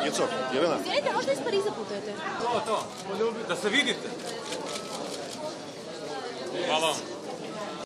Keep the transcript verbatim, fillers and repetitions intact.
Ico, Jelena. Izvijedite, možda iz Pariza putujete? To, to, da se vidite. Hvala vam.